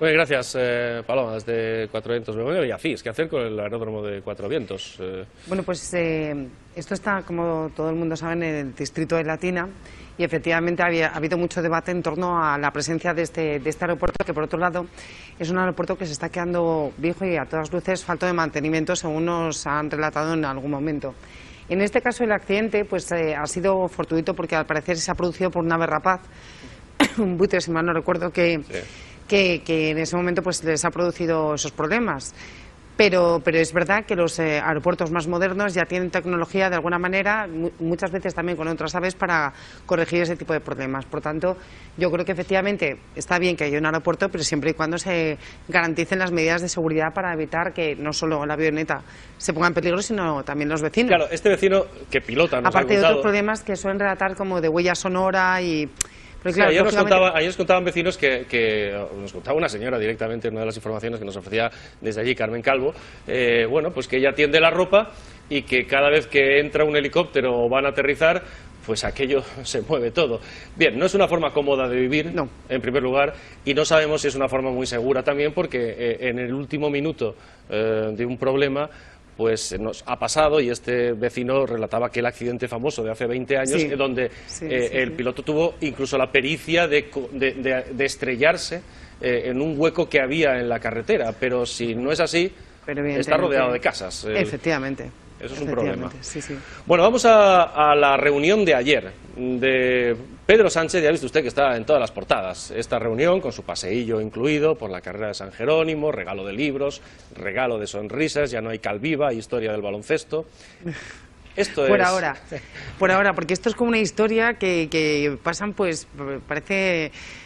Bueno, gracias, Paloma, desde Cuatro Vientos. Me voy a Villafís. ¿Qué hacer con el aeródromo de Cuatro Vientos? Bueno, pues esto está, como todo el mundo sabe, en el distrito de Latina, y efectivamente ha habido mucho debate en torno a la presencia de este aeropuerto, que por otro lado es un aeropuerto que se está quedando viejo y a todas luces falto de mantenimiento, según nos han relatado en algún momento. En este caso el accidente pues ha sido fortuito, porque al parecer se ha producido por un ave rapaz, un buitre, si mal no recuerdo, que en ese momento pues les ha producido esos problemas. Pero es verdad que los aeropuertos más modernos ya tienen tecnología de alguna manera, muchas veces también con otras aves, para corregir ese tipo de problemas. Por tanto, yo creo que efectivamente está bien que haya un aeropuerto, pero siempre y cuando se garanticen las medidas de seguridad para evitar que no solo la avioneta se ponga en peligro, sino también los vecinos. Claro, este vecino que pilota nos aparte ha contado... de otros problemas que suelen relatar, como de huella sonora y... Pero claro, ayer nos contaban vecinos que nos contaba una señora directamente, una de las informaciones que nos ofrecía desde allí Carmen Calvo, bueno, pues que ella tiende la ropa y que cada vez que entra un helicóptero o van a aterrizar, pues aquello se mueve todo. Bien, no es una forma cómoda de vivir, no, en primer lugar, y no sabemos si es una forma muy segura también, porque en el último minuto de un problema pues nos ha pasado, y este vecino relataba aquel accidente famoso de hace 20 años, donde el piloto tuvo incluso la pericia de estrellarse en un hueco que había en la carretera, pero si no es así, está rodeado de casas. Efectivamente. Eso es un problema. Sí. Bueno, vamos a la reunión de ayer de Pedro Sánchez. Ya ha visto usted que está en todas las portadas. Esta reunión, con su paseillo incluido por la carrera de San Jerónimo, regalo de libros, regalo de sonrisas, ya no hay calviva, historia del baloncesto. Esto por ahora, porque esto es como una historia que pasan, pues, parece...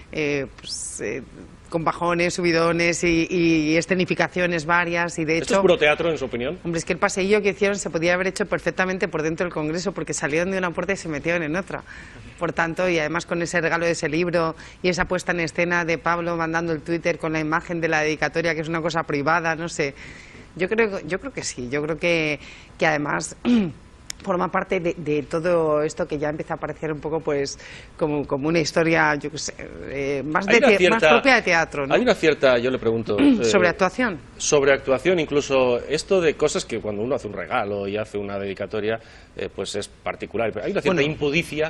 con bajones, subidones y escenificaciones varias, y de hecho... ¿Esto es puro teatro, en su opinión? Hombre, es que el paseillo que hicieron se podía haber hecho perfectamente por dentro del Congreso, porque salieron de una puerta y se metieron en otra. Por tanto, y además con ese regalo de ese libro y esa puesta en escena de Pablo mandando el Twitter con la imagen de la dedicatoria, que es una cosa privada, no sé. Yo creo que sí, yo creo que además... forma parte de todo esto que ya empieza a parecer un poco, pues, como una historia, yo qué sé, más propia de teatro, ¿no? Hay una cierta, yo le pregunto... ¿Sobreactuación? Sobreactuación, incluso esto de cosas que cuando uno hace un regalo y hace una dedicatoria, pues es particular. Pero hay una cierta impudicia.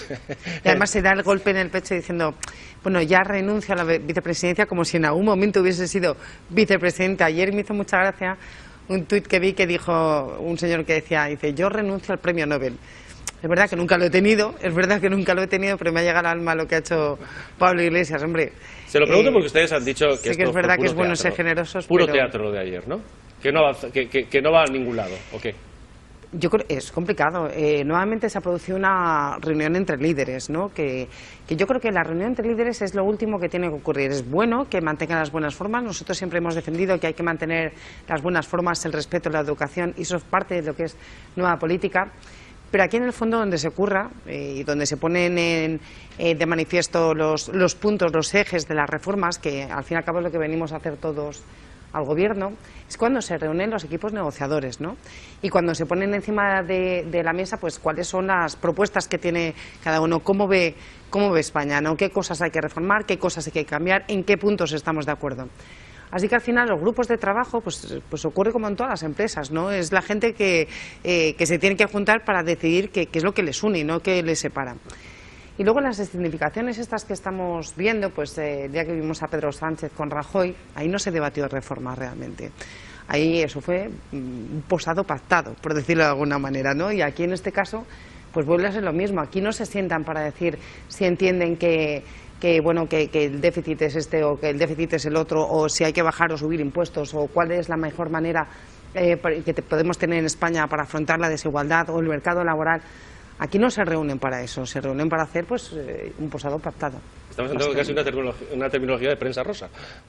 Y además se da el golpe en el pecho diciendo, bueno, ya renuncio a la vicepresidencia, como si en algún momento hubiese sido vicepresidenta. Ayer me hizo mucha gracia un tuit que vi que dijo un señor que decía, yo renuncio al premio Nobel. Es verdad que nunca lo he tenido, pero me ha llegado al alma lo que ha hecho Pablo Iglesias, hombre. Se lo pregunto porque ustedes han dicho que sí, que es verdad que es bueno ser generosos, puro teatro lo de ayer, ¿no? Que no va a ningún lado, ¿o qué? Yo creo que es complicado. Nuevamente se ha producido una reunión entre líderes, ¿no? Que yo creo que la reunión entre líderes es lo último que tiene que ocurrir. Es bueno que mantengan las buenas formas. Nosotros siempre hemos defendido que hay que mantener las buenas formas, el respeto, la educación, y eso es parte de lo que es nueva política. Pero aquí en el fondo, donde se ocurra y donde se ponen de manifiesto los puntos, los ejes de las reformas, que al fin y al cabo es lo que venimos a hacer todos al gobierno, es cuando se reúnen los equipos negociadores, ¿no? Y cuando se ponen encima de la mesa, pues cuáles son las propuestas que tiene cada uno, cómo ve España, ¿no? Qué cosas hay que reformar, qué cosas hay que cambiar, en qué puntos estamos de acuerdo. Así que al final los grupos de trabajo, pues ocurre como en todas las empresas, ¿no? Es la gente que se tiene que juntar para decidir qué es lo que les une y no qué les separa. Y luego las escenificaciones estas que estamos viendo, pues el día que vimos a Pedro Sánchez con Rajoy, ahí no se debatió reforma realmente. Ahí eso fue un posado pactado, por decirlo de alguna manera, ¿no? Y aquí en este caso, pues vuelve a ser lo mismo. Aquí no se sientan para decir si entienden que el déficit es este o que el déficit es el otro, o si hay que bajar o subir impuestos, o cuál es la mejor manera que podemos tener en España para afrontar la desigualdad o el mercado laboral. Aquí no se reúnen para eso, se reúnen para hacer un posado pactado. Estamos entrando casi una terminología de prensa rosa.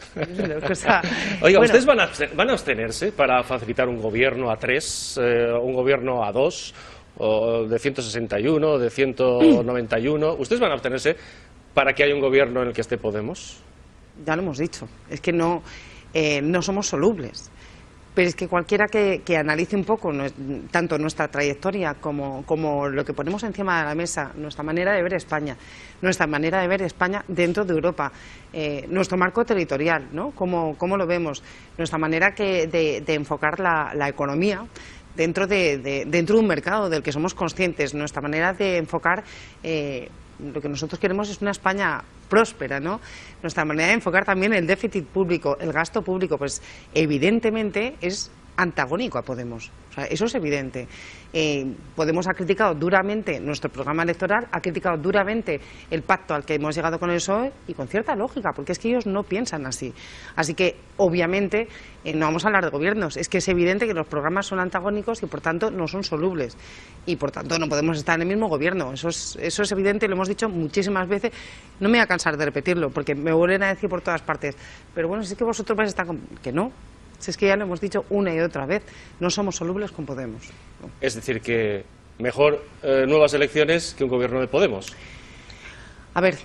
Oiga, ¿ustedes van a abstenerse para facilitar un gobierno a 3, un gobierno a 2, o de 161, de 191? ¿Ustedes van a abstenerse para que haya un gobierno en el que esté Podemos? Ya lo hemos dicho, es que no somos solubles. Pero es que cualquiera que analice un poco tanto nuestra trayectoria como lo que ponemos encima de la mesa, nuestra manera de ver España, dentro de Europa, nuestro marco territorial, ¿no? Cómo lo vemos, nuestra manera de enfocar la economía dentro de un mercado del que somos conscientes, nuestra manera de enfocar lo que nosotros queremos es una España próspera, ¿no? Nuestra manera de enfocar también el déficit público, el gasto público, pues evidentemente es antagónico a Podemos. O sea, eso es evidente. Podemos ha criticado duramente nuestro programa electoral, ha criticado duramente el pacto al que hemos llegado con el PSOE y con cierta lógica, porque es que ellos no piensan así. Así que, obviamente, no vamos a hablar de gobiernos. Es que es evidente que los programas son antagónicos y, por tanto, no son solubles. Y, por tanto, no podemos estar en el mismo gobierno. Eso es evidente y lo hemos dicho muchísimas veces. No me voy a cansar de repetirlo, porque me vuelven a decir por todas partes. Pero bueno, si es que vosotros vais a estar que no. Si es que ya lo hemos dicho una y otra vez, no somos solubles con Podemos. No. Es decir, que mejor nuevas elecciones que un gobierno de Podemos. A ver,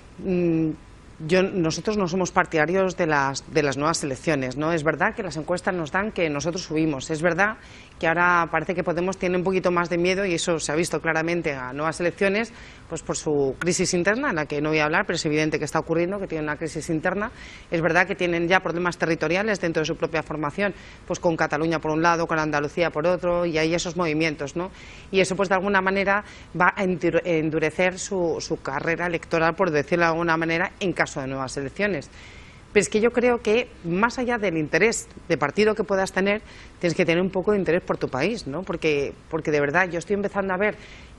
nosotros no somos partidarios de las nuevas elecciones, ¿no? Es verdad que las encuestas nos dan que nosotros subimos, es verdad que ahora parece que Podemos tiene un poquito más de miedo y eso se ha visto claramente a nuevas elecciones, pues por su crisis interna, en la que no voy a hablar, pero es evidente que está ocurriendo, que tienen una crisis interna. Es verdad que tienen ya problemas territoriales dentro de su propia formación, pues con Cataluña por un lado, con Andalucía por otro, y hay esos movimientos, ¿no? Y eso pues de alguna manera va a endurecer su carrera electoral, por decirlo de alguna manera, en caso de nuevas elecciones. Pero es que yo creo que más allá del interés de partido que puedas tener, tienes que tener un poco de interés por tu país, ¿no? Porque de verdad yo estoy empezando a ver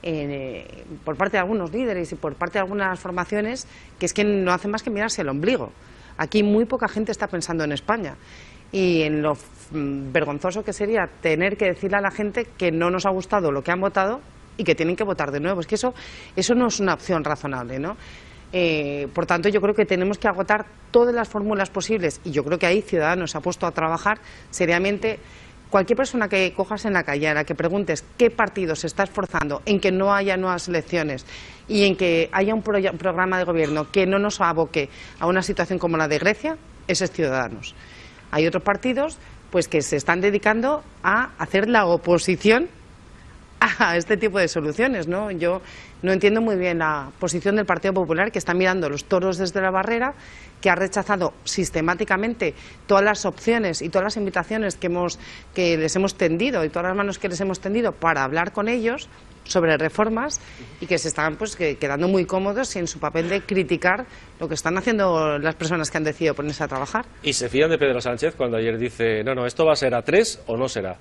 por parte de algunos líderes y por parte de algunas formaciones que es que no hacen más que mirarse el ombligo. Aquí muy poca gente está pensando en España y en lo vergonzoso que sería tener que decirle a la gente que no nos ha gustado lo que han votado y que tienen que votar de nuevo. Es que eso no es una opción razonable, ¿no? Por tanto, yo creo que tenemos que agotar todas las fórmulas posibles y yo creo que ahí Ciudadanos se ha puesto a trabajar seriamente. Cualquier persona que cojas en la calle, a la que preguntes qué partido se está esforzando en que no haya nuevas elecciones y en que haya un programa de gobierno que no nos aboque a una situación como la de Grecia, ese es Ciudadanos. Hay otros partidos pues que se están dedicando a hacer la oposición a este tipo de soluciones, ¿no? Yo no entiendo muy bien la posición del Partido Popular, que está mirando los toros desde la barrera, que ha rechazado sistemáticamente todas las opciones y todas las invitaciones que les hemos tendido y todas las manos que les hemos tendido para hablar con ellos sobre reformas y que se están pues quedando muy cómodos y en su papel de criticar lo que están haciendo las personas que han decidido ponerse a trabajar. ¿Y se fían de Pedro Sánchez cuando ayer dice, no, esto va a ser a 3 o no será?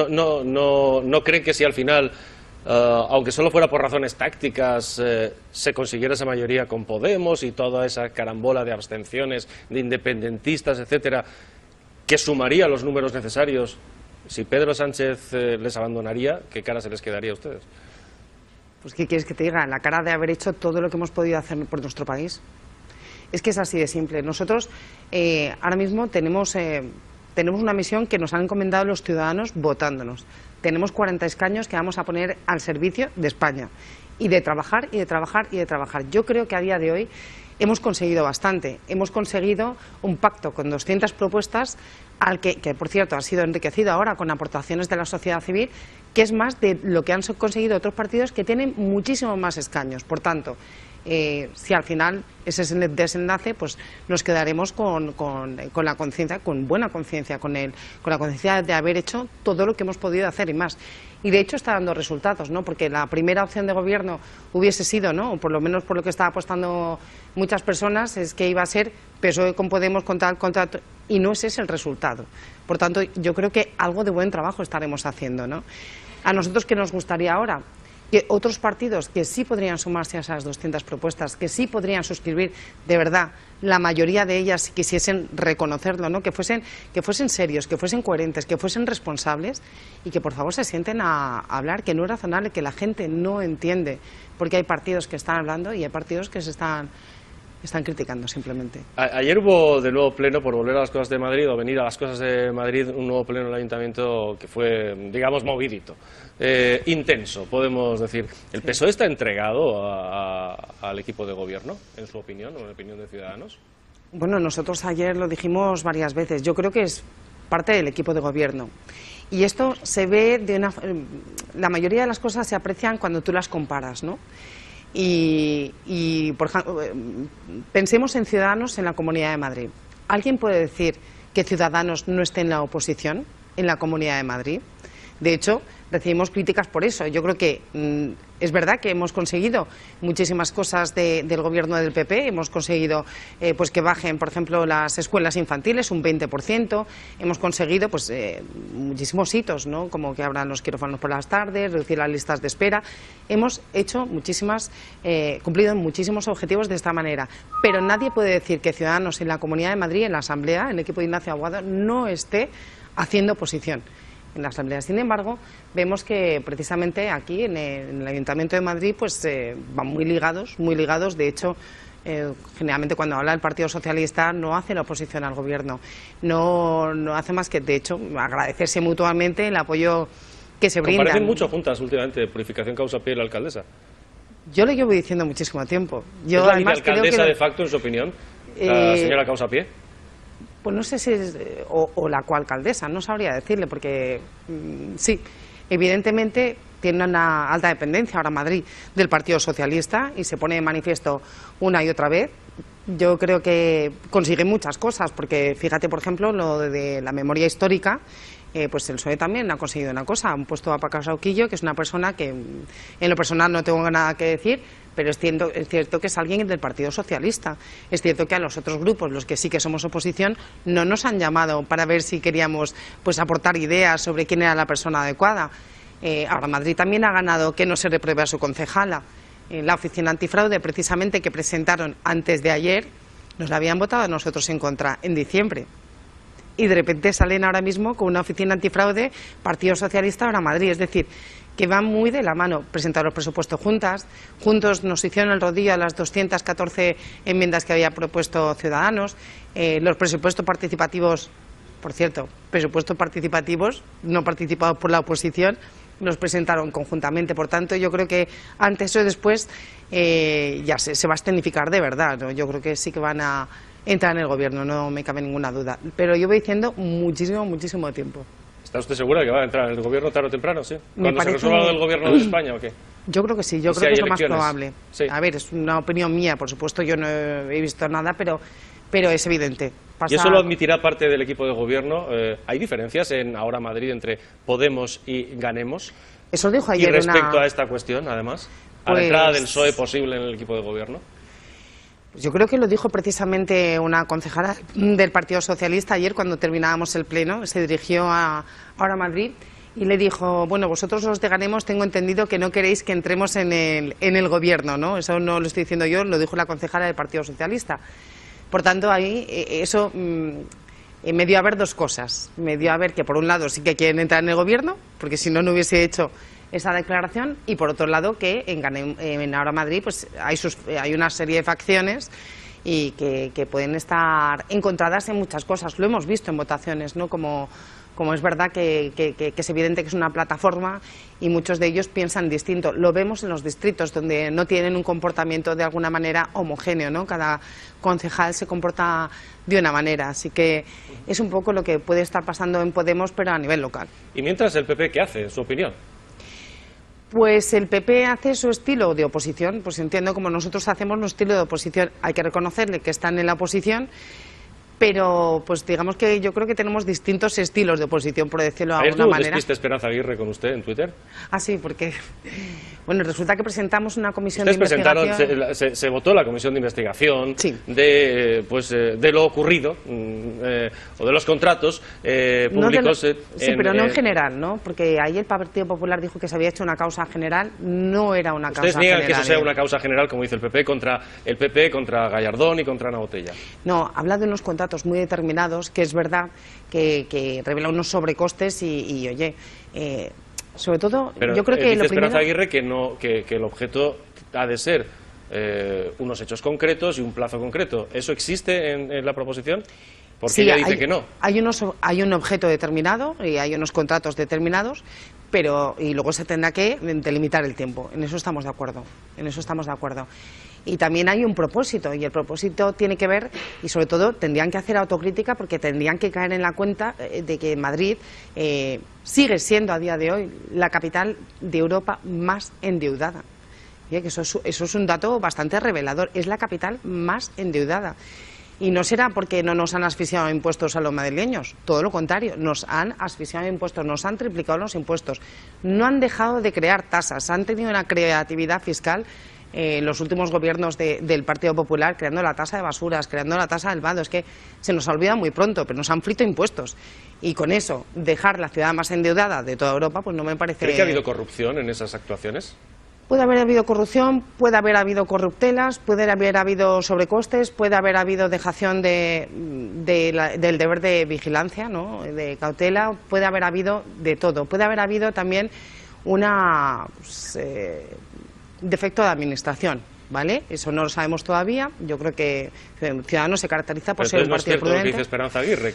¿No creen que si al final, aunque solo fuera por razones tácticas, se consiguiera esa mayoría con Podemos y toda esa carambola de abstenciones, de independentistas, etcétera, que sumaría los números necesarios, si Pedro Sánchez les abandonaría, qué cara se les quedaría a ustedes? Pues ¿qué quieres que te diga? La cara de haber hecho todo lo que hemos podido hacer por nuestro país. Es que es así de simple. Nosotros ahora mismo tenemos una misión que nos han encomendado los ciudadanos votándonos. Tenemos 40 escaños que vamos a poner al servicio de España y de trabajar y de trabajar y de trabajar. Yo creo que a día de hoy hemos conseguido bastante. Hemos conseguido un pacto con 200 propuestas al que por cierto ha sido enriquecido ahora con aportaciones de la sociedad civil, que es más de lo que han conseguido otros partidos que tienen muchísimo más escaños. Por tanto, si al final ese es el desenlace, pues nos quedaremos con la conciencia, con buena conciencia, con la conciencia de haber hecho todo lo que hemos podido hacer y más. Y de hecho está dando resultados, ¿no? Porque la primera opción de gobierno hubiese sido, ¿no? O por lo menos por lo que estaba apostando muchas personas, es que iba a ser PSOE con Podemos con tal, y no ese es el resultado. Por tanto, yo creo que algo de buen trabajo estaremos haciendo, ¿no? A nosotros, ¿qué nos gustaría ahora? Que otros partidos que sí podrían sumarse a esas 200 propuestas, que sí podrían suscribir de verdad, la mayoría de ellas si quisiesen reconocerlo, ¿no? Que fuesen serios, que fuesen coherentes, que fuesen responsables y que por favor se sienten a hablar, que no es razonable, que la gente no entiende, porque hay partidos que están hablando y hay partidos que se están criticando simplemente. Ayer hubo de nuevo pleno por volver a las cosas de Madrid o venir a las cosas de Madrid, un nuevo pleno en el Ayuntamiento que fue, digamos, movidito, intenso, podemos decir. ¿El PSOE está entregado al equipo de gobierno, en su opinión o en la opinión de Ciudadanos? Bueno, nosotros ayer lo dijimos varias veces. Yo creo que es parte del equipo de gobierno. Y esto se ve la mayoría de las cosas se aprecian cuando tú las comparas, ¿no? Y por ejemplo, pensemos en Ciudadanos en la Comunidad de Madrid. ¿Alguien puede decir que Ciudadanos no esté en la oposición en la Comunidad de Madrid? De hecho, recibimos críticas por eso. Yo creo que es verdad que hemos conseguido muchísimas cosas del gobierno del PP. Hemos conseguido pues que bajen, por ejemplo, las escuelas infantiles un 20%. Hemos conseguido pues muchísimos hitos, ¿no? Como que abran los quirófanos por las tardes, reducir las listas de espera. Hemos hecho cumplido muchísimos objetivos de esta manera. Pero nadie puede decir que Ciudadanos en la Comunidad de Madrid, en la Asamblea, en el equipo de Ignacio Aguado, no esté haciendo oposición en la Asamblea. Sin embargo, vemos que precisamente aquí en el Ayuntamiento de Madrid pues van muy ligados. De hecho, generalmente cuando habla el Partido Socialista no hace la oposición al gobierno, no hace más que, de hecho, agradecerse mutuamente el apoyo que se brinda. Comparecen mucho juntas últimamente, Purificación Causa-Pie y la alcaldesa. Yo lo llevo diciendo muchísimo tiempo. ¿Es la alcaldesa de facto, en su opinión, la señora Causa-Pie? Pues no sé si es, o la coalcaldesa, no sabría decirle, porque sí, evidentemente tiene una alta dependencia ahora Madrid del Partido Socialista y se pone de manifiesto una y otra vez. Yo creo que consigue muchas cosas, porque fíjate, por ejemplo, lo de la memoria histórica. Pues el PSOE también ha conseguido una cosa, han puesto a Paco Sauquillo, que es una persona que en lo personal no tengo nada que decir, pero es cierto que es alguien del Partido Socialista. Es cierto que a los otros grupos, los que sí que somos oposición, no nos han llamado para ver si queríamos pues aportar ideas sobre quién era la persona adecuada. Ahora Madrid también ha ganado que no se repruebe a su concejala. La oficina antifraude, precisamente, que presentaron antes de ayer, nos la habían votado a nosotros en contra en diciembre. Y de repente salen ahora mismo con una oficina antifraude, Partido Socialista, ahora Madrid. Es decir, que van muy de la mano. Presentaron los presupuestos juntos nos hicieron el rodillo a las 214 enmiendas que había propuesto Ciudadanos. Los presupuestos participativos, por cierto, presupuestos participativos no participados por la oposición, los presentaron conjuntamente. Por tanto, yo creo que antes o después ya se va a escenificar de verdad, ¿no? Yo creo que sí que van a entrar en el gobierno, no me cabe ninguna duda. Pero yo voy diciendo muchísimo tiempo. ¿Está usted segura de que va a entrar en el gobierno tarde o temprano, sí? ¿Cuando se resuelva lo del gobierno de España o qué? Yo creo que sí, yo creo que es lo más probable. Sí. A ver, es una opinión mía, por supuesto, yo no he visto nada, pero es evidente. ¿Y eso lo admitirá parte del equipo de gobierno? ¿Hay diferencias en ahora Madrid entre Podemos y Ganemos? Eso dijo ayer. Y respecto a esta cuestión, además, a la entrada del PSOE posible en el equipo de gobierno. Yo creo que lo dijo precisamente una concejala del Partido Socialista ayer cuando terminábamos el pleno. Se dirigió a Ahora Madrid y le dijo: bueno, vosotros los de Ganemos tengo entendido que no queréis que entremos en el gobierno, ¿no? Eso no lo estoy diciendo yo, lo dijo la concejala del Partido Socialista. Por tanto, ahí eso me dio a ver dos cosas. Me dio a ver que, por un lado, sí que quieren entrar en el gobierno, porque si no, no hubiese hecho esa declaración, y por otro lado que en Ahora Madrid pues hay una serie de facciones y que pueden estar encontradas en muchas cosas. Lo hemos visto en votaciones, ¿no? Como es verdad que es evidente que es una plataforma y muchos de ellos piensan distinto. Lo vemos en los distritos donde no tienen un comportamiento de alguna manera homogéneo, ¿no? Cada concejal se comporta de una manera, así que es un poco lo que puede estar pasando en Podemos, pero a nivel local. ¿Y mientras el PP qué hace, en su opinión? Pues el PP hace su estilo de oposición, pues entiendo como nosotros hacemos nuestro estilo de oposición. Hay que reconocerle que están en la oposición, pero pues digamos que yo creo que tenemos distintos estilos de oposición, por decirlo de alguna manera. ¿Despiste Esperanza Aguirre con usted en Twitter? Ah, sí, porque bueno, resulta que presentamos una comisión de investigación. Se votó la comisión de investigación, sí, de lo ocurrido o de los contratos públicos. Sí, pero no en general, ¿no? Porque ahí el Partido Popular dijo que se había hecho una causa general, no era una causa general. ¿Ustedes niegan que eso sea una causa general, como dice el PP, contra Gallardón y contra Ana Botella? No, habla de unos contratos muy determinados, que es verdad que revela unos sobrecostes y oye, sobre todo, pero yo creo que dice lo primero... Esperanza Aguirre que el objeto ha de ser unos hechos concretos y un plazo concreto. ¿Eso existe en la proposición? Porque sí, ella dice que no. Hay un objeto determinado y hay unos contratos determinados, y luego se tendrá que delimitar el tiempo. En eso estamos de acuerdo. Y también hay un propósito, y el propósito tiene que ver, y sobre todo tendrían que hacer autocrítica, porque tendrían que caer en la cuenta de que Madrid sigue siendo a día de hoy la capital de Europa más endeudada. Que eso es un dato bastante revelador. Es la capital más endeudada. Y no será porque no nos han asfixiado impuestos a los madrileños, todo lo contrario, nos han asfixiado impuestos, nos han triplicado los impuestos, no han dejado de crear tasas, han tenido una creatividad fiscal los últimos gobiernos del Partido Popular, creando la tasa de basuras, creando la tasa del vado. Es que se nos olvida muy pronto, pero nos han frito impuestos. Y con eso, dejar la ciudad más endeudada de toda Europa, pues no me parece... ¿Cree que ha habido corrupción en esas actuaciones? Puede haber habido corrupción, puede haber habido corruptelas, puede haber habido sobrecostes, puede haber habido dejación del deber de vigilancia, ¿no?, de cautela, puede haber habido de todo. Puede haber habido también defecto de administración, ¿vale? Eso no lo sabemos todavía. Yo creo que Ciudadanos se caracteriza por ser un partido prudente. Lo que dice Esperanza Aguirre,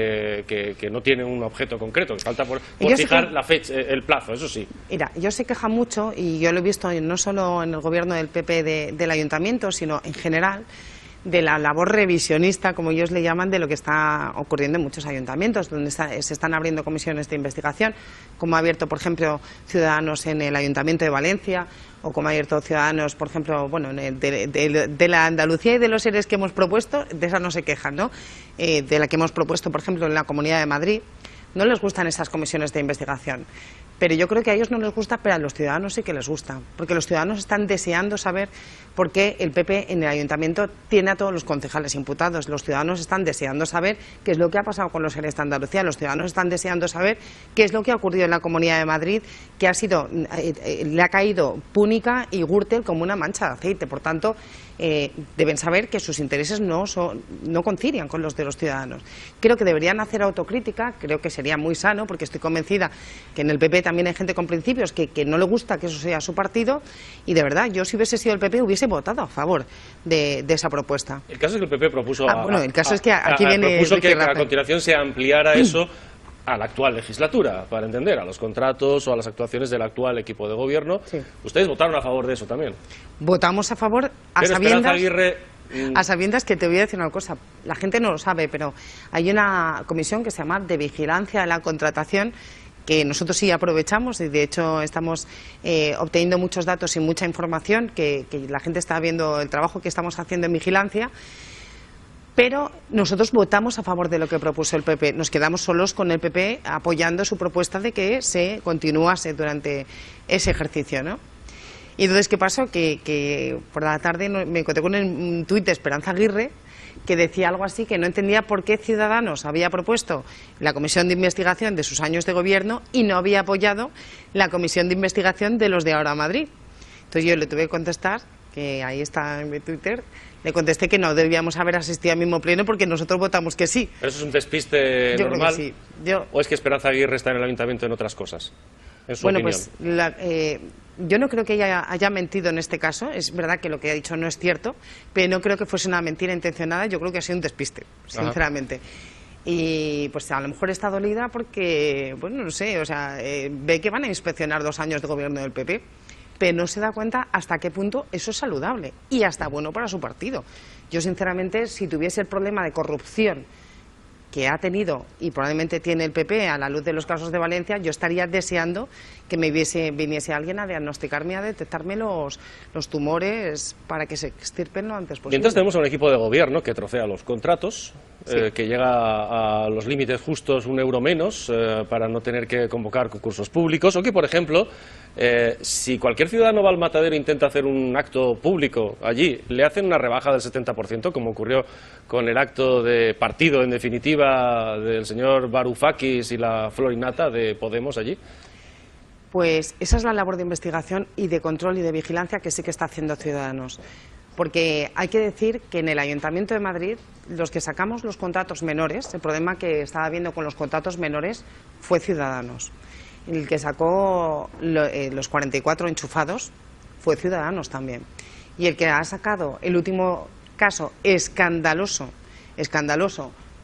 que no tiene un objeto concreto, que falta por fijar la fecha, el plazo, eso sí. Mira, yo se queja mucho, y yo lo he visto no solo en el gobierno del PP del ayuntamiento, sino en general, de la labor revisionista, como ellos le llaman, de lo que está ocurriendo en muchos ayuntamientos, donde se están abriendo comisiones de investigación, como ha abierto, por ejemplo, Ciudadanos en el Ayuntamiento de Valencia, o como ha abierto Ciudadanos, por ejemplo, bueno, de la Andalucía y de los seres que hemos propuesto, de esa no se quejan, ¿no? De la que hemos propuesto, por ejemplo, en la Comunidad de Madrid. No les gustan esas comisiones de investigación, pero yo creo que a ellos no les gusta, pero a los ciudadanos sí que les gusta, porque los ciudadanos están deseando saber por qué el PP en el ayuntamiento tiene a todos los concejales imputados. Los ciudadanos están deseando saber qué es lo que ha pasado con los ERE de Andalucía. Los ciudadanos están deseando saber qué es lo que ha ocurrido en la Comunidad de Madrid, que le ha caído Púnica y Gürtel como una mancha de aceite. Por tanto, deben saber que sus intereses no concilian con los de los ciudadanos. Creo que deberían hacer autocrítica, creo que sería muy sano, porque estoy convencida que en el PP también hay gente con principios que no le gusta que eso sea su partido, y de verdad, yo si hubiese sido el PP hubiese votado a favor de esa propuesta. El caso es que el PP propuso que a continuación se ampliara eso a la actual legislatura, para entender, a los contratos o a las actuaciones del actual equipo de gobierno. Sí. Ustedes votaron a favor de eso también. Votamos a favor a sabiendas que te voy a decir una cosa, la gente no lo sabe, pero hay una comisión que se llama de vigilancia de la contratación, que nosotros sí aprovechamos, y de hecho estamos obteniendo muchos datos y mucha información, que la gente está viendo el trabajo que estamos haciendo en vigilancia. Pero nosotros votamos a favor de lo que propuso el PP. Nos quedamos solos con el PP apoyando su propuesta de que se continuase durante ese ejercicio, ¿no? Y entonces, ¿qué pasó? Que por la tarde me encontré con un tuit de Esperanza Aguirre que decía algo así, que no entendía por qué Ciudadanos había propuesto la comisión de investigación de sus años de gobierno y no había apoyado la comisión de investigación de los de Ahora Madrid. Entonces yo le tuve que contestar, que ahí está en mi Twitter, le contesté que no debíamos haber asistido al mismo pleno porque nosotros votamos que sí. ¿Pero eso es un despiste normal? Creo que sí. ¿O es que Esperanza Aguirre está en el ayuntamiento en otras cosas? En su opinión. Pues yo no creo que ella haya mentido en este caso. Es verdad que lo que ha dicho no es cierto, pero no creo que fuese una mentira intencionada. Yo creo que ha sido un despiste, sinceramente. Ajá. Y pues a lo mejor está dolida porque, bueno, no sé, o sea, ve que van a inspeccionar 2 años de gobierno del PP, pero no se da cuenta hasta qué punto eso es saludable y hasta bueno para su partido. Yo, sinceramente, si tuviese el problema de corrupción que ha tenido y probablemente tiene el PP a la luz de los casos de Valencia, yo estaría deseando que viniese alguien a diagnosticarme, a detectarme los tumores para que se extirpen lo antes posible. Mientras tenemos a un equipo de gobierno que trocea los contratos, sí, que llega a los límites justos, €1 menos para no tener que convocar concursos públicos, o que, por ejemplo, si cualquier ciudadano va al Matadero e intenta hacer un acto público allí, le hacen una rebaja del 70%, como ocurrió con el acto de partido, en definitiva, del señor Varoufakis y la Florinata de Podemos allí. Pues esa es la labor de investigación y de control y de vigilancia que sí que está haciendo Ciudadanos. Porque hay que decir que en el Ayuntamiento de Madrid, los que sacamos los contratos menores, el problema que estaba habiendo con los contratos menores fue Ciudadanos. El que sacó los 44 enchufados fue Ciudadanos también. Y el que ha sacado el último caso escandaloso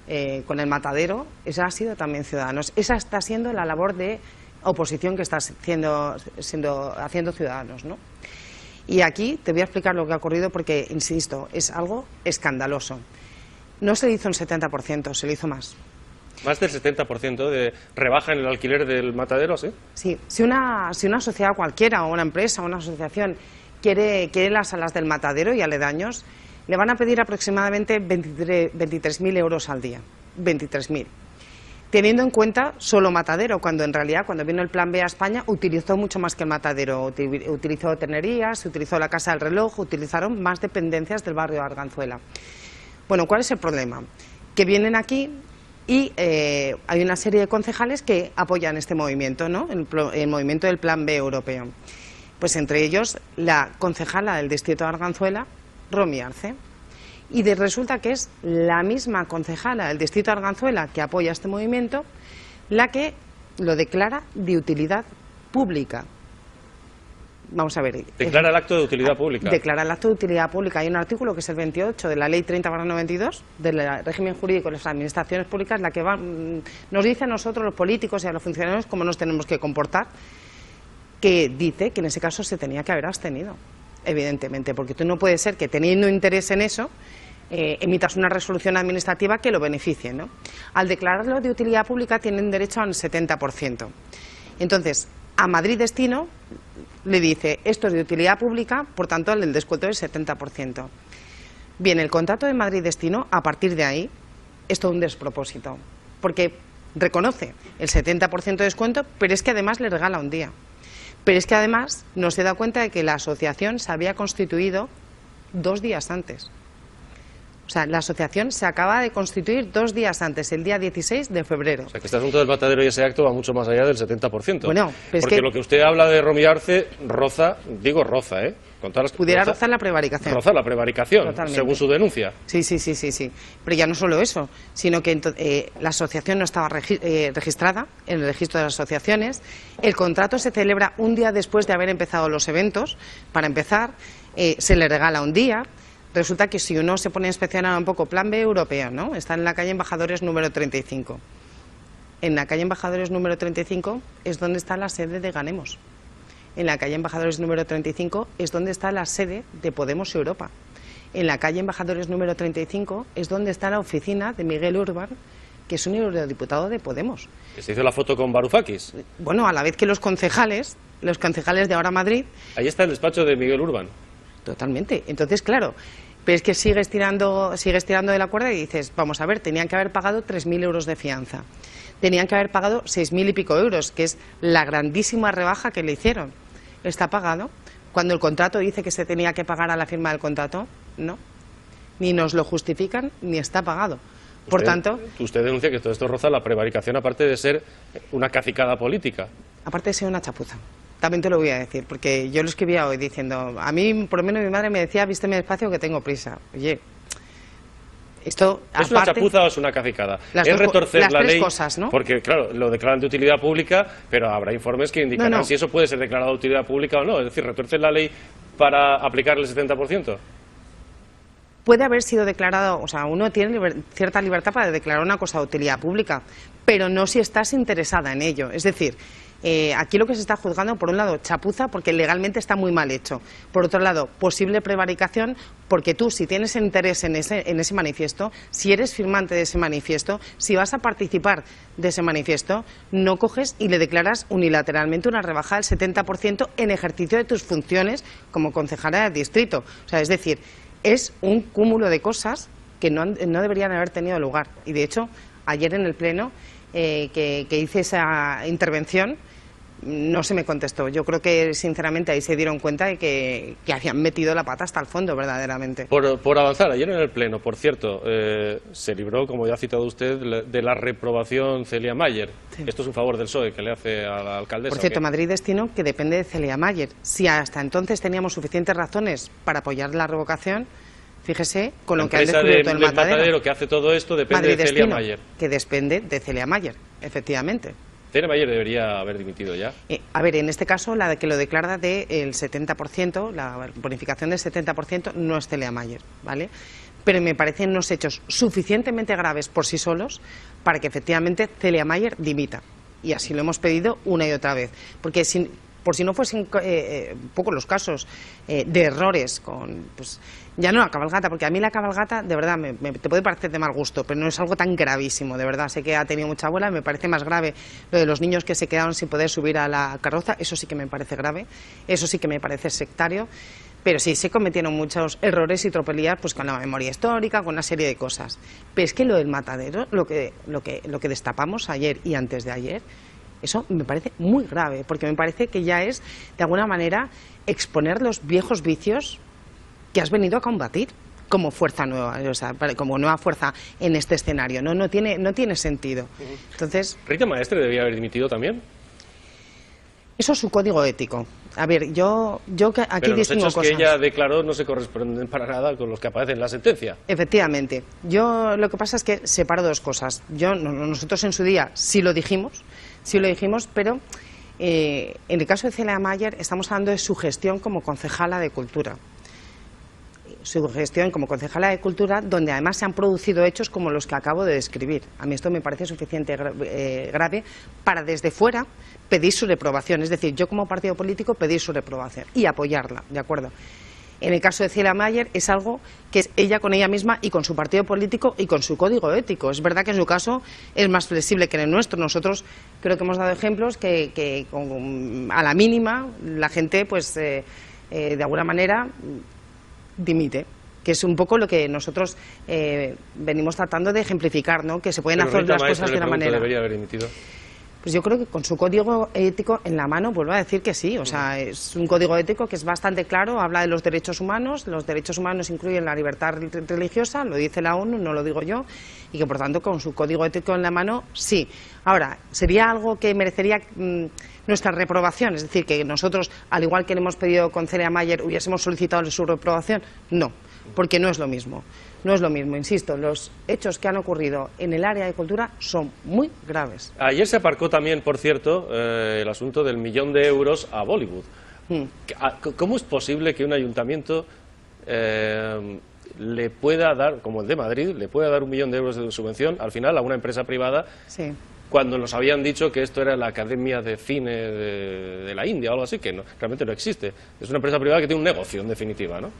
con el matadero, esa ha sido también Ciudadanos. Esa está siendo la labor de oposición que está haciendo Ciudadanos, ¿no? Y aquí te voy a explicar lo que ha ocurrido porque, insisto, es algo escandaloso. No se le hizo un 70%, se le hizo más. ¿Más del 70% de rebaja en el alquiler del matadero, sí? Sí, si una sociedad cualquiera, o una empresa, o una asociación quiere las salas del matadero y aledaños, le van a pedir aproximadamente 23.000 euros al día. 23.000. Teniendo en cuenta solo matadero, cuando en realidad, cuando vino el Plan B a España, utilizó mucho más que el matadero. Utilizó Tenerías, utilizó la Casa del Reloj, utilizaron más dependencias del barrio de Arganzuela. Bueno, ¿cuál es el problema? Que vienen aquí y hay una serie de concejales que apoyan este movimiento, ¿no? El movimiento del Plan B europeo. Pues entre ellos la concejala del distrito de Arganzuela, Romy Arce. Y resulta que es la misma concejala del distrito de Arganzuela que apoya este movimiento la que lo declara de utilidad pública. Vamos a ver. Declara el acto de utilidad pública. Declara el acto de utilidad pública. Hay un artículo que es el 28 de la Ley 30/92 del régimen jurídico de las administraciones públicas, la que nos dice a nosotros, los políticos y a los funcionarios, cómo nos tenemos que comportar, que dice que en ese caso se tenía que haber abstenido, evidentemente, porque tú no puede ser que teniendo interés en eso emitas una resolución administrativa que lo beneficie, ¿no? Al declararlo de utilidad pública tienen derecho a un 70%. Entonces, a Madrid Destino le dice, esto es de utilidad pública, por tanto, el descuento es 70%. Bien, el contrato de Madrid Destino, a partir de ahí, es todo un despropósito, porque reconoce el 70% de descuento, pero es que además le regala un día. Pero es que además no se da cuenta de que la asociación se había constituido 2 días antes. O sea, la asociación se acaba de constituir 2 días antes, el día 16 de febrero. O sea, que este asunto del matadero y ese acto va mucho más allá del 70%. Bueno, pero porque lo que usted habla de Romy Arce roza, con todas las... Pudiera rozar la prevaricación. Roza la prevaricación, totalmente, según su denuncia. Sí. Pero ya no solo eso, sino que la asociación no estaba registrada en el registro de las asociaciones. El contrato se celebra un día después de haber empezado los eventos. Para empezar, se le regala un día. Resulta que si uno se pone a inspeccionar un poco, Plan B europeo, ¿no? Está en la calle Embajadores número 35. En la calle Embajadores número 35 es donde está la sede de Ganemos. En la calle Embajadores número 35 es donde está la sede de Podemos Europa. En la calle Embajadores número 35 es donde está la oficina de Miguel Urbán, que es un eurodiputado de Podemos. ¿Se hizo la foto con Varoufakis? Bueno, a la vez que los concejales de Ahora Madrid... Ahí está el despacho de Miguel Urbán. Totalmente. Entonces, claro, pero es que sigues tirando de la cuerda y dices, vamos a ver, tenían que haber pagado 3.000 euros de fianza. Tenían que haber pagado 6.000 y pico euros, que es la grandísima rebaja que le hicieron. ¿Está pagado? Cuando el contrato dice que se tenía que pagar a la firma del contrato, no. Ni nos lo justifican, ni está pagado. Por tanto... Usted denuncia que todo esto roza la prevaricación, aparte de ser una cacicada política. Aparte de ser una chapuza. También te lo voy a decir, porque yo lo escribía hoy diciendo, a mí, por lo menos mi madre me decía, vísteme despacio que tengo prisa. Oye, esto... ¿Es una chapuza o es una cacicada? Es retorcer la ley, cosas, ¿no? Porque, claro, lo declaran de utilidad pública, pero habrá informes que indicarán si eso puede ser declarado de utilidad pública o no. Es decir, retorcer la ley para aplicar el 70%. Puede haber sido declarado, o sea, uno tiene cierta libertad para declarar una cosa de utilidad pública, pero no si estás interesada en ello. Es decir, aquí lo que se está juzgando, por un lado, chapuza, porque legalmente está muy mal hecho. Por otro lado, posible prevaricación, porque tú, si tienes interés en ese manifiesto, si eres firmante de ese manifiesto, si vas a participar de ese manifiesto, no coges y le declaras unilateralmente una rebaja del 70% en ejercicio de tus funciones como concejala del distrito. O sea, es decir, es un cúmulo de cosas que no deberían haber tenido lugar. Y, de hecho, ayer en el Pleno que hice esa intervención, no se me contestó. Yo creo que, sinceramente, ahí se dieron cuenta de que habían metido la pata hasta el fondo, verdaderamente. Por avanzar, ayer en el Pleno, por cierto, se libró, como ya ha citado usted, de la reprobación Celia Mayer. Sí. Esto es un favor del PSOE que le hace a la alcaldesa. Por cierto, Madrid Destino, que depende de Celia Mayer. Si hasta entonces teníamos suficientes razones para apoyar la revocación, fíjese, con lo que han descubierto el matadero que hace todo esto depende Madrid de Celia Destino, Mayer. Que depende de Celia Mayer, efectivamente. Celia Mayer debería haber dimitido ya. A ver, en este caso, la de que lo declara del 70%, la bonificación del 70%, no es Celia Mayer, ¿vale? pero me parecen unos hechos suficientemente graves por sí solos para que efectivamente Celia Mayer dimita. Y así lo hemos pedido una y otra vez. Porque por si no fuesen poco los casos de errores con, pues, ya no la cabalgata, porque a mí la cabalgata, de verdad, te puede parecer de mal gusto, pero no es algo tan gravísimo, de verdad. Sé que ha tenido mucha abuela, me parece más grave lo de los niños que se quedaron sin poder subir a la carroza, eso sí que me parece grave, eso sí que me parece sectario. Pero sí, se cometieron muchos errores y tropelías pues con la memoria histórica, con una serie de cosas. Pero es que lo del matadero, lo que destapamos ayer y antes de ayer, eso me parece muy grave, porque me parece que ya es, de alguna manera, exponer los viejos vicios que has venido a combatir como fuerza nueva, o sea, como nueva fuerza en este escenario. No tiene sentido. Entonces, ¿Rita Maestre debía haber dimitido también? Eso es su código ético. A ver, yo aquí pero los distingo hechos cosas. que ella declaró no se corresponden para nada con los que aparecen en la sentencia. Efectivamente. Yo lo que pasa es que separo dos cosas. Nosotros en su día sí lo dijimos, pero en el caso de Celia Mayer estamos hablando de su gestión como concejala de Cultura. Su gestión como concejala de Cultura, donde además se han producido hechos como los que acabo de describir. A mí esto me parece suficiente grave para desde fuera pedir su reprobación. Es decir, yo como partido político pedir su reprobación y apoyarla, ¿de acuerdo? En el caso de Celia Mayer es algo que es ella con ella misma y con su partido político y con su código ético. Es verdad que en su caso es más flexible que en el nuestro. Nosotros creo que hemos dado ejemplos que a la mínima la gente, pues de alguna manera dimite, que es un poco lo que nosotros venimos tratando de ejemplificar, ¿no? Que se pueden hacer las cosas de una manera. ¿Debería haber dimitido? Pues yo creo que con su código ético en la mano, vuelvo a decir que sí, o sea, es un código ético que es bastante claro, habla de los derechos humanos incluyen la libertad religiosa, lo dice la ONU, no lo digo yo, y que por tanto con su código ético en la mano, sí. Ahora, ¿sería algo que merecería nuestra reprobación? Es decir, que nosotros, al igual que le hemos pedido con Celia Mayer, hubiésemos solicitado su reprobación. No, porque no es lo mismo. No es lo mismo, insisto, los hechos que han ocurrido en el área de cultura son muy graves. Ayer se aparcó también, por cierto, el asunto del 1.000.000 de euros a Bollywood. ¿Cómo es posible que un ayuntamiento le pueda dar, como el de Madrid, le pueda dar 1.000.000 de euros de subvención al final a una empresa privada? Sí. Cuando nos habían dicho que esto era la Academia de Cine de la India o algo así, que no, realmente no existe. Es una empresa privada que tiene un negocio, en definitiva, ¿no?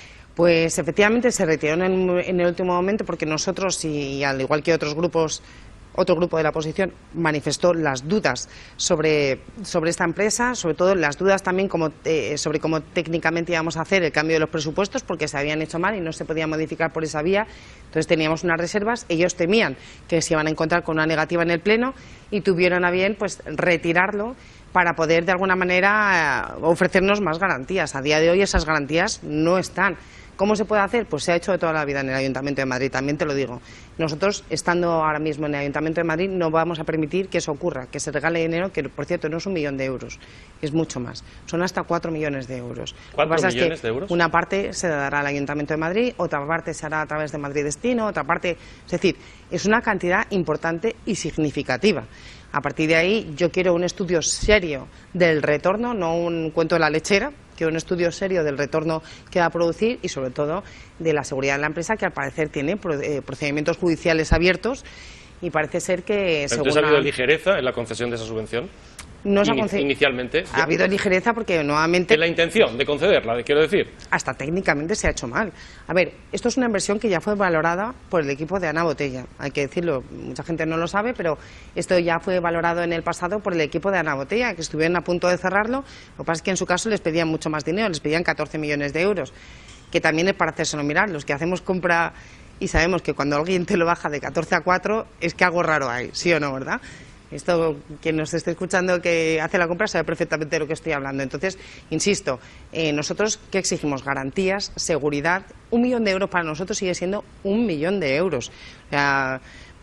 Pues efectivamente se retiró en el último momento porque nosotros, y al igual que otros grupos, otro grupo de la oposición manifestó las dudas sobre esta empresa, sobre todo las dudas también sobre cómo técnicamente íbamos a hacer el cambio de los presupuestos, porque se habían hecho mal y no se podía modificar por esa vía. Entonces teníamos unas reservas, ellos temían que se iban a encontrar con una negativa en el Pleno y tuvieron a bien pues retirarlo para poder de alguna manera ofrecernos más garantías. A día de hoy esas garantías no están. ¿Cómo se puede hacer? Pues se ha hecho de toda la vida en el Ayuntamiento de Madrid, también te lo digo. Nosotros, estando ahora mismo en el Ayuntamiento de Madrid, no vamos a permitir que eso ocurra, que se regale dinero, que por cierto no es 1.000.000 de euros, es mucho más. Son hasta 4 millones de euros. ¿4 millones de euros? Una parte se dará al Ayuntamiento de Madrid, otra parte se hará a través de Madrid Destino, otra parte... Es decir, es una cantidad importante y significativa. A partir de ahí yo quiero un estudio serio del retorno, no un cuento de la lechera, quiero un estudio serio del retorno que va a producir y sobre todo de la seguridad de la empresa, que al parecer tiene procedimientos judiciales abiertos y parece ser que... ¿Entonces ha habido ligereza en la concesión de esa subvención? No inicialmente. Ha habido ligereza porque nuevamente... En la intención de concederla, quiero decir. Hasta técnicamente se ha hecho mal. A ver, esto es una inversión que ya fue valorada por el equipo de Ana Botella. Hay que decirlo, mucha gente no lo sabe, pero esto ya fue valorado en el pasado por el equipo de Ana Botella, que estuvieron a punto de cerrarlo. Lo que pasa es que en su caso les pedían mucho más dinero, les pedían 14 millones de euros, que también es para hacérselo mirar. Los que hacemos compra y sabemos que cuando alguien te lo baja de 14 a 4 es que algo raro hay, ¿sí o no, verdad? Esto, quien nos esté escuchando que hace la compra sabe perfectamente de lo que estoy hablando. Entonces, insisto, nosotros, ¿qué exigimos? Garantías, seguridad. 1.000.000 de euros para nosotros sigue siendo 1.000.000 de euros. O sea,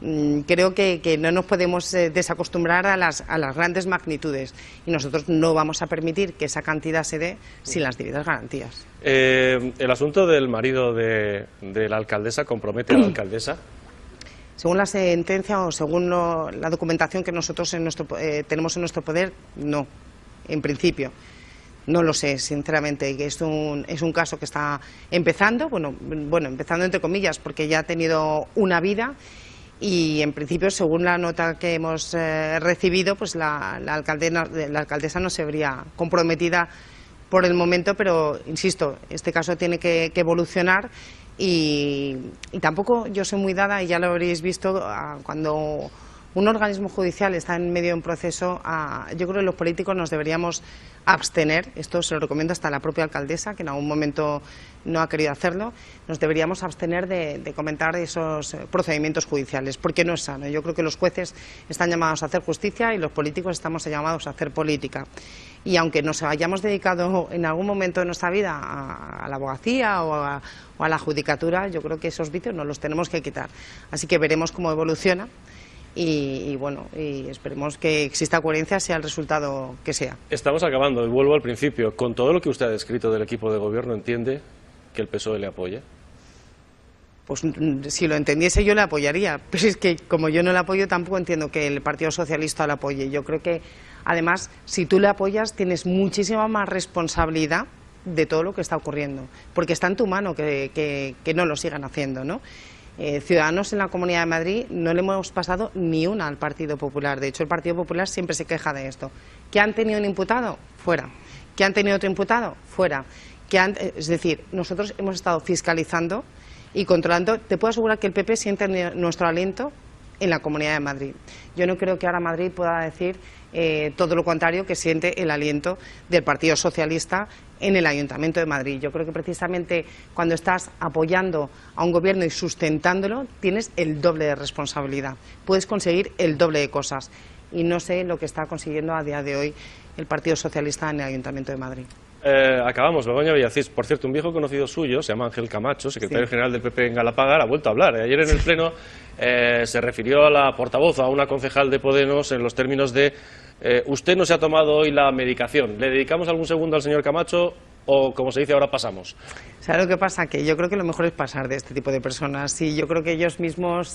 creo que no nos podemos desacostumbrar a las grandes magnitudes y nosotros no vamos a permitir que esa cantidad se dé sin las debidas garantías. El asunto del marido de la alcaldesa compromete a la alcaldesa. Según la sentencia o según la documentación que nosotros tenemos en nuestro poder, no, en principio. No lo sé, sinceramente, que es un caso que está empezando, bueno, empezando entre comillas, porque ya ha tenido una vida y, en principio, según la nota que hemos recibido, pues la alcaldesa no se vería comprometida por el momento, pero, insisto, este caso tiene que evolucionar y tampoco yo soy muy dada, y ya lo habréis visto, cuando un organismo judicial está en medio de un proceso, yo creo que los políticos nos deberíamos abstener, esto se lo recomiendo hasta a la propia alcaldesa, que en algún momento no ha querido hacerlo, nos deberíamos abstener de comentar esos procedimientos judiciales, porque no es sano. Yo creo que los jueces están llamados a hacer justicia y los políticos estamos llamados a hacer política. Y aunque nos hayamos dedicado en algún momento de nuestra vida a la abogacía o a la judicatura, yo creo que esos vicios nos los tenemos que quitar. Así que veremos cómo evoluciona. Y esperemos que exista coherencia, sea el resultado que sea. Estamos acabando y vuelvo al principio. Con todo lo que usted ha descrito del equipo de gobierno, ¿entiende que el PSOE le apoye? Pues si lo entendiese yo le apoyaría, pero es que como yo no le apoyo tampoco entiendo que el Partido Socialista le apoye. Yo creo que además si tú le apoyas tienes muchísima más responsabilidad de todo lo que está ocurriendo, porque está en tu mano que no lo sigan haciendo, ¿no? Ciudadanos en la Comunidad de Madrid no le hemos pasado ni una al Partido Popular. De hecho, el Partido Popular siempre se queja de esto. ¿Que han tenido un imputado? Fuera. ¿Que han tenido otro imputado? Fuera. Es decir, nosotros hemos estado fiscalizando y controlando. Te puedo asegurar que el PP siente nuestro aliento en la Comunidad de Madrid. Yo no creo que ahora Madrid pueda decir todo lo contrario, que siente el aliento del Partido Socialista en el Ayuntamiento de Madrid. Yo creo que precisamente cuando estás apoyando a un gobierno y sustentándolo, tienes el doble de responsabilidad. Puedes conseguir el doble de cosas. Y no sé lo que está consiguiendo a día de hoy el Partido Socialista en el Ayuntamiento de Madrid. Acabamos, Begoña Villacís. Por cierto, un viejo conocido suyo, se llama Ángel Camacho, secretario general del PP en Galapagar, ha vuelto a hablar. Ayer en el Pleno se refirió a la portavoz, a una concejal de Podemos, en los términos de usted no se ha tomado hoy la medicación. ¿Le dedicamos algún segundo al señor Camacho o, como se dice ahora, pasamos? ¿Sabes lo que pasa? Que yo creo que lo mejor es pasar de este tipo de personas. Y yo creo que ellos mismos,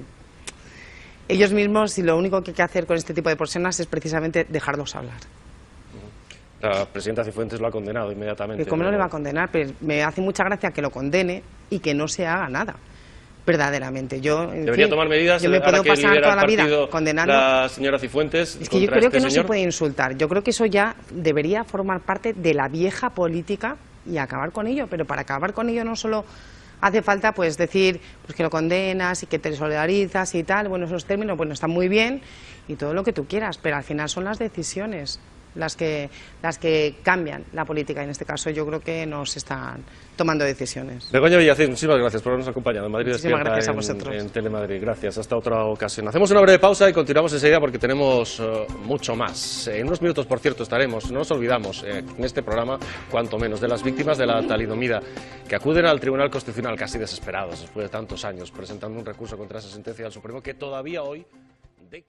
y lo único que hay que hacer con este tipo de personas es precisamente dejarlos hablar. La presidenta Cifuentes lo ha condenado inmediatamente. ¿Cómo no le va a condenar? Pero me hace mucha gracia que lo condene y que no se haga nada. Verdaderamente. Debería tomar medidas. Yo me puedo pasar toda la vida condenando. La señora Cifuentes. Es que yo creo que no se puede insultar. Yo creo que eso ya debería formar parte de la vieja política y acabar con ello. Pero para acabar con ello no solo hace falta pues decir pues que lo condenas y que te solidarizas y tal. Bueno, esos términos bueno están muy bien y todo lo que tú quieras, pero al final son las decisiones las que cambian la política. En este caso yo creo que nos están tomando decisiones. Begoña Villacís, muchísimas gracias por habernos acompañado en Madrid Muchísimas Despierta, gracias a vosotros. en Telemadrid. Gracias, hasta otra ocasión. Hacemos una breve pausa y continuamos enseguida porque tenemos mucho más. En unos minutos, por cierto, estaremos, no nos olvidamos, en este programa, cuanto menos, de las víctimas de la talidomida, que acuden al Tribunal Constitucional casi desesperados, después de tantos años, presentando un recurso contra esa sentencia del Supremo que todavía hoy